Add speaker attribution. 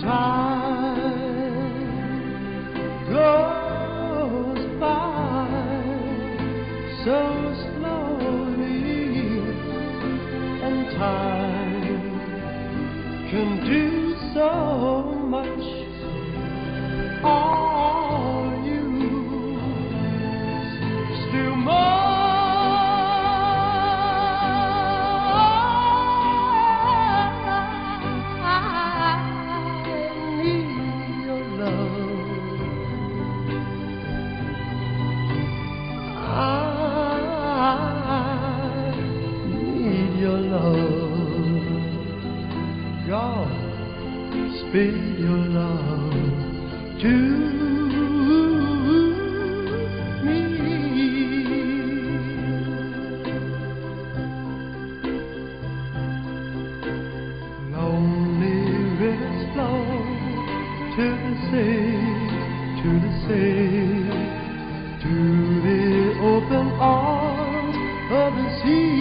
Speaker 1: time goes by so slowly, and time can do so much. All you still more. God, speed your love to me. Lonely rivers flow to the sea, to the sea, to the open arms of the sea.